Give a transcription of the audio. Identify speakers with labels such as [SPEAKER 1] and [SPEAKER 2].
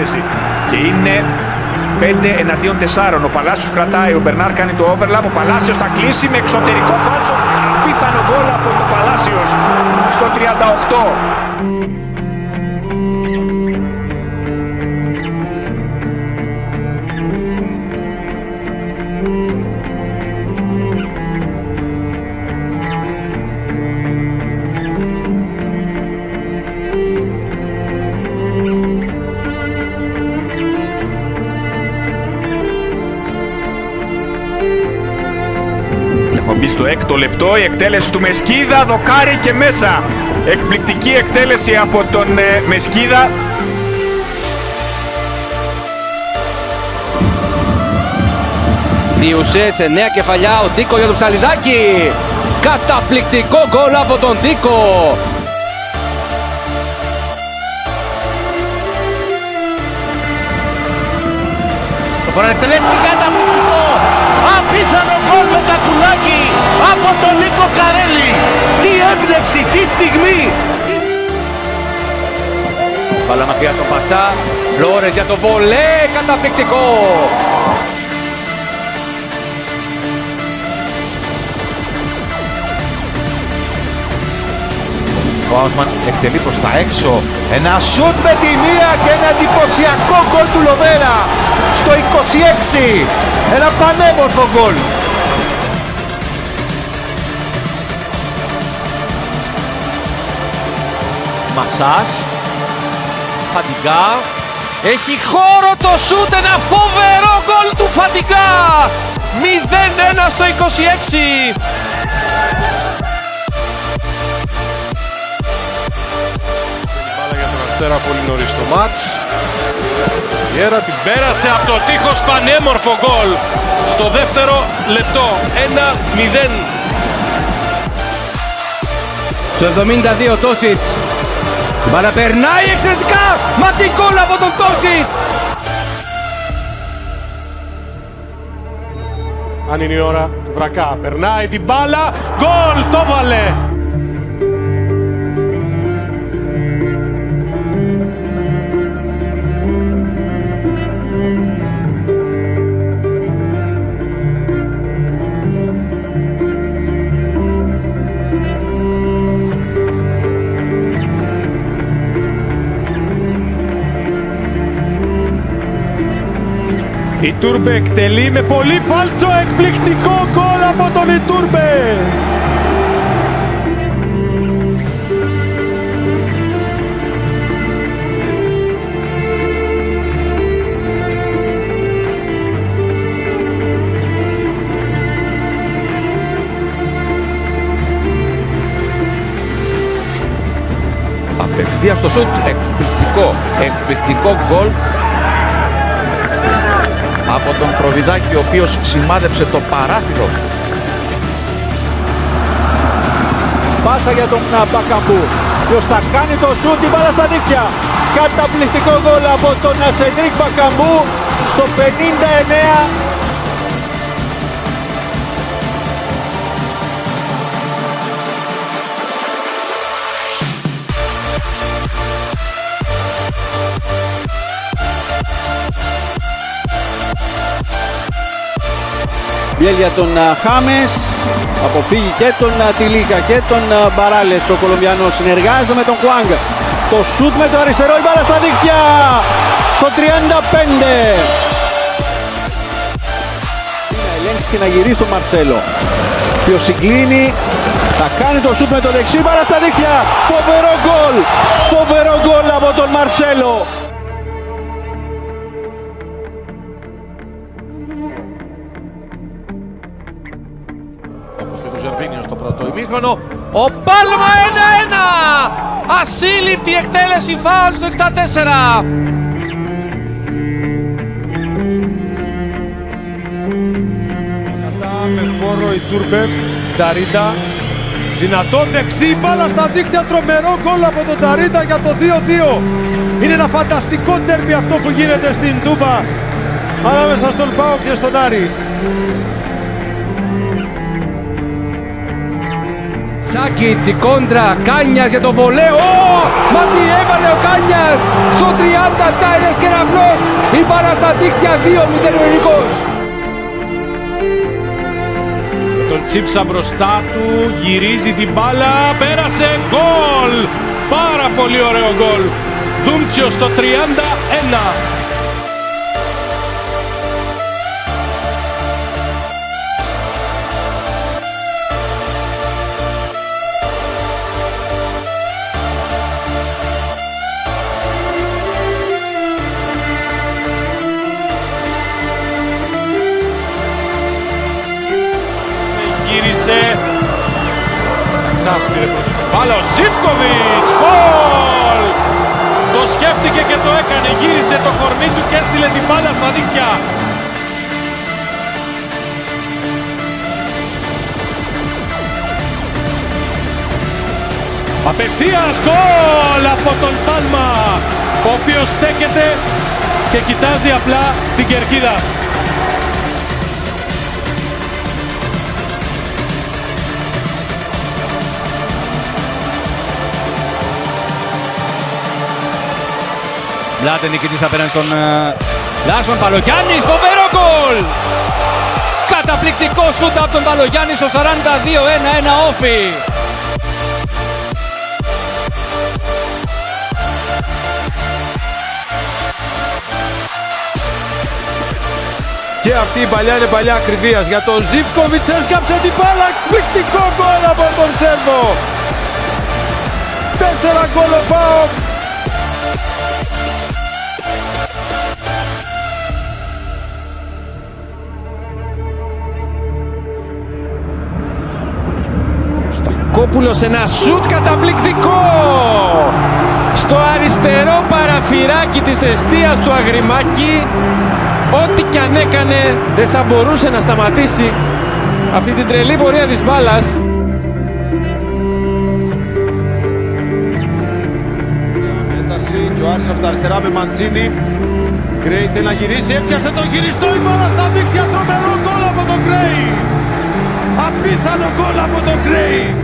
[SPEAKER 1] επίθεση. Και είναι 5 εναντίον 4. Ο Παλάσιος κρατάει, ο Μπερνάρ κάνει το overlap. Ο Παλάσιος θα κλείσει με εξωτερικό φάλτσο. Απίθανο γκολ από το Παλάσιος στο 38. Έχουμε μπει στο 6ο λεπτό, η εκτέλεση του Μεσκίδα, δοκάρι και μέσα. Εκπληκτική εκτέλεση από τον Μεσκίδα.
[SPEAKER 2] Διουσέ σε νέα κεφαλιά, ο Ντίκο για το Ψαλιδάκι. Καταπληκτικό γκολ από τον Ντίκο.
[SPEAKER 3] Το παρακτελέστηκε καταπληκτικό. Απίθανο γκολ με τα κουλάκι από τον Νίκο Καρέλη. Τι έμπνευση, τι στιγμή.
[SPEAKER 2] Μπάλα μακριά τον Πασά. Φλόρες για το βολέ. Καταπληκτικό.
[SPEAKER 4] Ο Άουσμαν εκτελεί προς τα έξω. Ένα σουτ με τη μία και ένα εντυπωσιακό γκολ του Λοβέρα στο 26. Ένα πανέμορφο γκολ.
[SPEAKER 2] Μασάς. Φαντιγκά. Έχει χώρο το σούτ. Ένα φοβερό γκολ του Φαντιγκά. 0-1 στο 26.
[SPEAKER 5] Αστέρα πολύ νωρίς το μάτς. Η Έρα την πέρασε από το τείχος, πανέμορφο γκολ στο δεύτερο λεπτό. 1-0.
[SPEAKER 2] Στο 72 Τόσιτς. Μπάλα περνάει εξαιρετικά. Μα τι γκολ από τον Τόσιτς.
[SPEAKER 5] Αν είναι η ώρα του Βρακά, περνάει την μπάλα, γκολ, το βάλε. Ιτούρμπε εκτελεί με πολύ φάλτσο, εκπληκτικό γκολ από τον Ιτούρμπε.
[SPEAKER 4] Απευθείας στο σουτ, εκπληκτικό γκολ από τον Προβιδάκη, ο οποίος σημάδεψε το παράθυρο.
[SPEAKER 6] Πάσα για τον Μπακαμπού, ποιος θα κάνει το σούτ, την μπάλα στα δίκτυα. Καταπληκτικό γκολ από τον Σεντρίκ Μπακαμπού στο 59. Βιέλ για τον Χάμες, αποφύγει και τον Τιλίκα και τον Μπαράλες. Ο Κολομβιανός συνεργάζεται με τον Χουάνγκ. Το σούτ με το αριστερό, η μπάλα στα δίκτυα στο 35. Να ελέγξει και να γυρίσει τον Μαρσέλο, ποιος συγκλίνει, θα κάνει το σούτ με το δεξί, μπάλα στα δίκτυα. Φοβερό γκολ από τον Μαρσέλο.
[SPEAKER 2] Στο πρώτο ημίχρονο, ο Πάλμα 1-1! Ασύλληπτη εκτέλεση φάουλ στο 64.
[SPEAKER 5] Κατά με χώρο η Τούρμπε, Ταρίντα, δυνατό δεξί, μπάλα στα δίχτυα, τρομερό γκολ από τον Ταρίντα για το 2-2. Είναι ένα φανταστικό ντέρμπι αυτό που γίνεται στην Τούμπα ανάμεσα στον ΠΑΟΚ και στον Άρη.
[SPEAKER 7] Σάκιτς, η κόντρα, Κάνιας για το βολέο. Μα τι έβαλε ο Κάνιας στο 30, Τάιλες Κεραυνός. Η μπάλα στα δίχτυα, 2-0 ο Ελληνικός.
[SPEAKER 2] Τον Τσίψα μπροστά του, γυρίζει την μπάλα, πέρασε, γκολ! Πάρα πολύ ωραίο γκολ. Ντούμτσιο στο 31. Γύρισε, ξάσπηρε πρώτο την μπάλα, ο Ζίβκοβιτς, γκολ! Το σκέφτηκε και το έκανε, γύρισε το κορμί του και έστειλε την μπάλα στα δίχτυα. Απευθείας γκολ από τον Πάλμα, ο οποίος στέκεται και κοιτάζει απλά την κερκίδα.
[SPEAKER 7] Μπλάτε νικητής απέναντι στον Λάρσον. Παλογιάννης, φοβερό γκολ! Καταπληκτικό σούτ από τον Παλογιάννη στο 42, 1-1 όφι.
[SPEAKER 4] Και αυτή η παλιά είναι παλιά ακριβίας για τον Ζίβκοβιτς, έσκαψε την μπάλα, εκπληκτικό γκολ από τον Σέρβο. 4 γκολ ο ΠΑΟΚ.
[SPEAKER 3] Κόπουλος, ένα σουτ καταπληκτικό στο αριστερό παραθυράκι της εστίας του Αγριμάκη. Ό,τι κι αν έκανε δεν θα μπορούσε να σταματήσει αυτή την τρελή πορεία της μπάλας.
[SPEAKER 5] Ένταση και ο Άρης από τα αριστερά με Μαντσίνη. Γκρέι θέλει να γυρίσει, έπιασε τον γυριστό, η μπάλα στα δίχτυα, τρομερό γκολ από τον Γκρέι. Απίθανο γκολ από τον Γκρέι.